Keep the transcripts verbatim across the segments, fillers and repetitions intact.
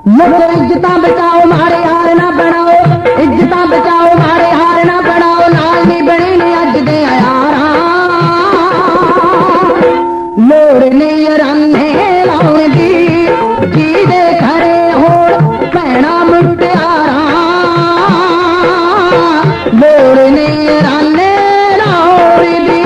लोगो इज्जत बचाओ मारे हार ना बनाओ, इज्जत बचाओ मारे हार ना बनाओ, नाल नहीं बनी ने अज दे यारा, लोड़ नहीं राने लाउण दी, जी दे घरे होण भैणा मुटियारा, लोड़ नहीं राने लाउण दी।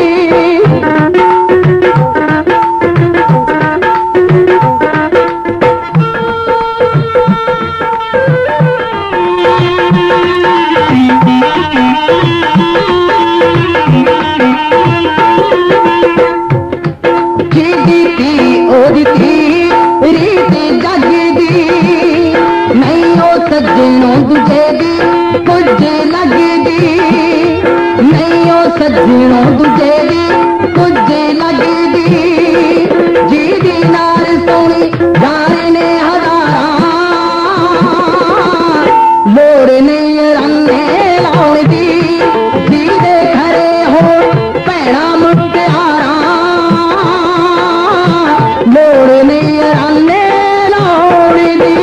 सज्जनों तुझे दी कुछ लगदी, नहीं ओ सज्जनों तुझे दी कुछ लगदी, जी दी नार सोनी यार ने हजारा, लोड़ नहीं रंगे लाउण दी, जी दे घरे हो भैणा मुटियारा, लोड़ नहीं रंगे लाउण दी।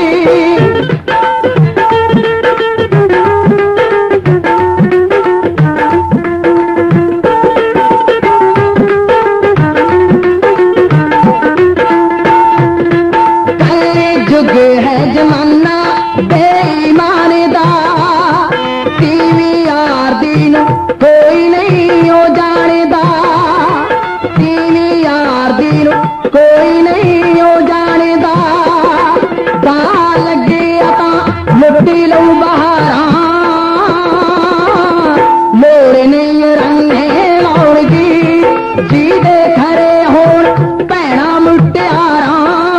जुग है जमाना बेईमान दा, टीवी यार दीन कोई नहीं हो जानेदा, टीवी यार दीन कोई नहीं हो जानेदा, दा लगे आता लुटी लू बहारा, लोड़ नहीं रंगे लाउण दी, जी दे घरे होण भैणा मुटियारा,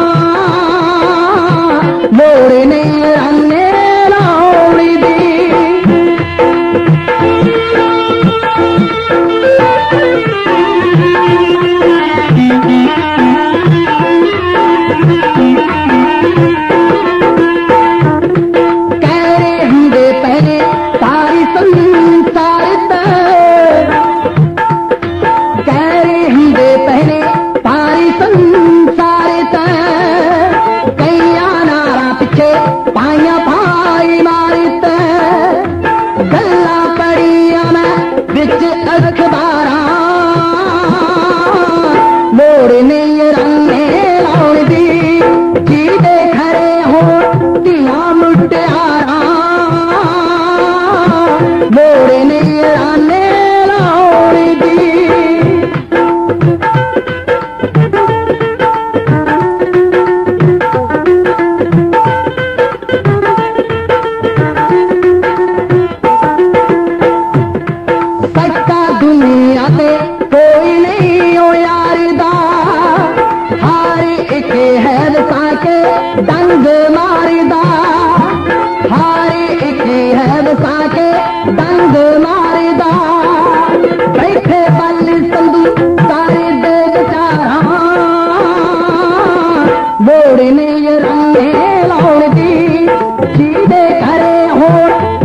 लोड़ नहीं रंगे लाउण दी। कहरे हुंदे पहले सारी संसार कहरे हुंदे पहले सारी संसार कईया नारा पिछे पाइया भाई मारित, गल्ला पड़िया मैं बिच अखबारा, लोड़ नहीं रंगे लाउण दी, जी दे घरे हो धिया मुटियारा, लोड़ नहीं रंगे लाउण दी। दुनिया ते कोई नहीं हो यार दा, हर एक है साके डंग मारदा, हर एक है साके डंग मारदा, बैठे बल संधू सारे दे बेचारा, लोड़ नहीं रंगे लाउण दी, जी दे घरे होण